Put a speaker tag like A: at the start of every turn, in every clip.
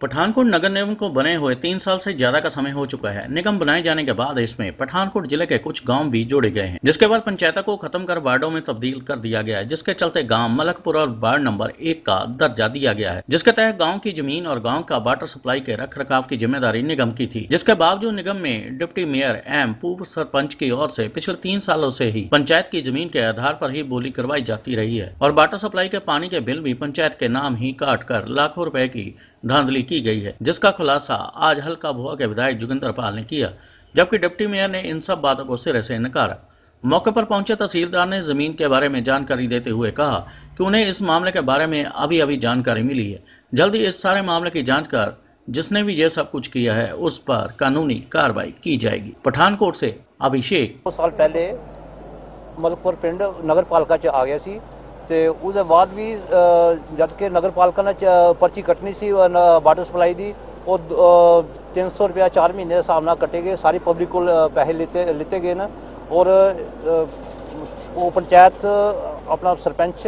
A: पठानकोट नगर निगम को बने हुए 3 साल से ज्यादा का समय हो चुका है। निगम बनाए जाने के बाद इसमें पठानकोट जिले के कुछ गांव भी जोड़े गए हैं, जिसके बाद पंचायतों को खत्म कर वार्डों में तब्दील कर दिया गया है, जिसके चलते गांव मलकपुर और वार्ड नंबर 1 का दर्जा दिया गया है, जिसके तहत गाँव की जमीन और गाँव का वाटर सप्लाई के रख रखाव की जिम्मेदारी निगम की थी। जिसके बावजूद निगम में डिप्टी मेयर एवं पूर्व सरपंच की ओर से पिछले 3 सालों से ही पंचायत की जमीन के आधार पर ही बोली करवाई जाती रही है और वाटर सप्लाई के पानी के बिल भी पंचायत के नाम ही काट कर लाखों रुपए की धांधली की गई है, जिसका खुलासा आज हल्का भुआ के विधायक जोगिंदर पाल ने किया, जबकि डिप्टी मेयर ने इन सब बातों को सिरे से नकारा। मौके पर पहुंचे तहसीलदार ने जमीन के बारे में जानकारी देते हुए कहा कि उन्हें इस मामले के बारे में अभी जानकारी मिली है। जल्द ही इस सारे मामले की जांच कर जिसने भी ये सब कुछ किया है उस पर कानूनी कार्रवाई की जाएगी। पठानकोट से अभिषेक।
B: 2 साल पहले मलकपुर पिंड नगर पालिका च आ गया सी ਤੇ ਉਹਦੇ ਬਾਅਦ ਵੀ ਜਦ ਕਿ ਨਗਰ ਪਾਲਿਕਾ ਨੇ ਪਰਚੀ ਕੱਟਣੀ ਸੀ ਵਾਟਰ ਸਪਲਾਈ ਦੀ, ਉਹ 300 ਰੁਪਇਆ 4 ਮਹੀਨੇ ਦੇ ਹਿਸਾਬ ਨਾਲ ਕੱਟੇ ਗਏ। ਸਾਰੀ ਪਬਲਿਕ ਕੋਲ ਪੈਸੇ ਲਿੱਤੇ ਗਏ ਨੇ ਔਰ ਉਹ ਪੰਚਾਇਤ ਆਪਣਾ ਸਰਪੰਚ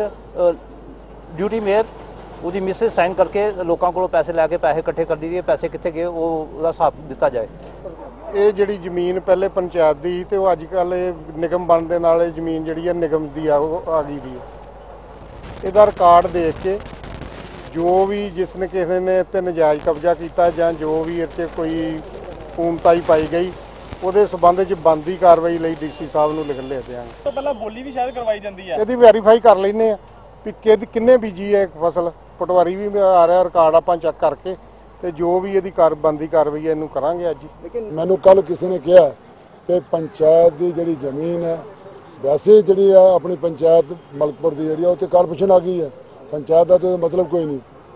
B: ਡਿਊਟੀ ਮੇਅਰ ਉਹਦੀ ਮਿਸਿਸ ਸਾਈਨ ਕਰਕੇ ਲੋਕਾਂ ਕੋਲੋਂ ਪੈਸੇ ਲੈ ਕੇ ਪੈਸੇ ਇਕੱਠੇ ਕਰ ਦਈਏ। ਪੈਸੇ ਕਿੱਥੇ ਗਏ ਉਹਦਾ ਹਿਸਾਬ ਦਿੱਤਾ ਜਾਏ।
C: ਇਹ ਜਿਹੜੀ ਜ਼ਮੀਨ ਪਹਿਲੇ ਪੰਚਾਇਤ ਦੀ ਤੇ ਉਹ ਅੱਜ ਕੱਲ੍ਹ ਨਿਗਮ ਬਣਨ ਦੇ ਨਾਲ ਜ਼ਮੀਨ ਜਿਹੜੀ ਹੈ ਨਿਗਮ ਦੀ ਆ ਗਈ ਦੀ ਹੈ। ਇਹਦਾ ਰਿਕਾਰਡ ਦੇਖ ਕੇ ਜੋ ਵੀ ਜਿਸ ਨੇ ਕਿਸੇ ਨੇ ਇੱਥੇ ਨਜਾਇਜ਼ ਕਬਜ਼ਾ ਕੀਤਾ ਜਾਂ ਜੋ ਵੀ ਇੱਥੇ ਕੋਈ ਪੂਨਤਾਈ ਪਾਈ ਗਈ ਉਹਦੇ ਸਬੰਧ 'ਚ ਬਣਦੀ ਕਾਰਵਾਈ ਲਈ ਡੀਸੀ ਸਾਹਿਬ ਨੂੰ ਲਿਖ ਲਿਆ ਦਿਆਂਗੇ।
D: ਤੋਂ ਪਹਿਲਾਂ ਬੋਲੀ ਵੀ ਸ਼ਾਇਦ ਕਰਵਾਈ ਜਾਂਦੀ ਹੈ,
C: ਇਹਦੀ ਵੈਰੀਫਾਈ ਕਰ ਲੈਂਦੇ ਆ ਵੀ ਕਿੰਨੇ ਬੀਜੀ ਹੈ ਫਸਲ। ਪਟਵਾਰੀ ਵੀ ਆ ਰਿਹਾ, ਰਿਕਾਰਡ ਆਪਾਂ ਚੈੱਕ ਕਰਕੇ ਤੇ ਜੋ ਵੀ ਇਹਦੀ ਬਣਦੀ ਕਾਰਵਾਈ ਇਹਨੂੰ ਕਰਾਂਗੇ ਅੱਜ।
E: ਮੈਨੂੰ ਕੱਲ ਕਿਸੇ ਨੇ ਕਿਹਾ ਕਿ ਪੰਚਾਇਤ ਦੀ ਜਿਹੜੀ ਜ਼ਮੀਨ ਹੈ वैसे जी अपनी पंचायत मलकपुर की जी उत्ते कारपोरेशन आ गई है, पंचायत का तो मतलब कोई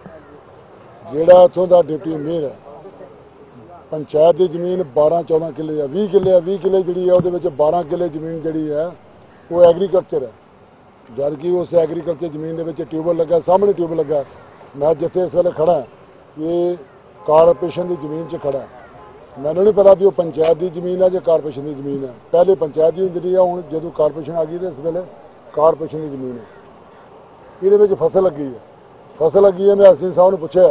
E: नहीं। जोड़ा इतों का डिप्टी मेयर है, पंचायत की जमीन 12-14 किले है, 20 किले है। 20 किले जी है, 12 किले जमीन जी है वो एग्रीकल्चर है, जबकि उस एग्रीकल्चर जमीन के ट्यूबवैल लगा, सामने ट्यूबवैल लगा। मैं जिथे इस वेले खड़ा ये कारपोरेशन की जमीन च खड़ा, मैंने नहीं पता भी वो पंचायत की जमीन है या कारपोरेशन की जमीन है। पहले पंचायत की होंगी है, हूँ जो कारपोरेशन आ गई तो इस वेले कारपोरेशन की जमीन है। ये फसल लगी है, फसल लगी है। मैं एसडी साहब ने पूछा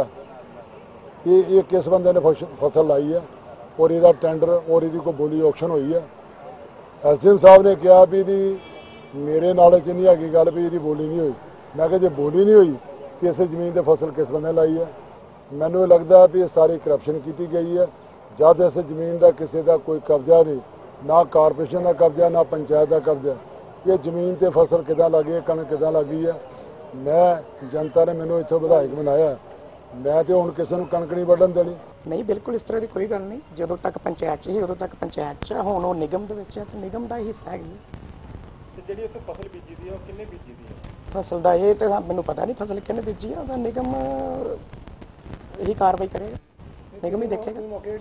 E: कि ये किस बंदे ने फसल लाई है और इसका टेंडर और ये कोई बोली ऑक्शन हुई है। एसडी साहब ने कहा भी मेरे नाले च नहीं हैगी गल भी ये बोली नहीं हुई। मैं जो बोली नहीं हुई तो इस जमीन पर फसल किस बंदे लाई है। मैनू लगता है भी ये सारी करप्शन की गई है। जब इस जमीन का किसी का कोई कब्जा नहीं, ना कारपोरेशन का कब्जा ना पंचायत का कब्जा। ये जमीन ते फसल किदां लगी है, कणक किदां लगी है। मैं जनता ने मैनू इत्थों विधायक बनाया, मैं तो हुण किसी नूं कणक नहीं वड्ढण देनी।
F: नहीं, बिल्कुल इस तरह की कोई गल नहीं। जो तक पंचायत च ही उदों तक पंचायत च, हुण वो निगम दे विच है ते निगम दा हिस्सा है।
D: ਜਿਹੜੀ ਉੱਥੇ ਫਸਲ ਬੀਜੀ ਦੀ ਹੈ ਉਹ ਕਿੰਨੇ ਬੀਜੀ ਦੀ ਹੈ?
F: फसल ਦਾ ਇਹ ਤੇ ਮੈਨੂੰ ਪਤਾ नहीं फसल किन्ने बीजी है, ਉਹਦਾ निगम यही कार्रवाई करेगा, निगम ही देखेगा।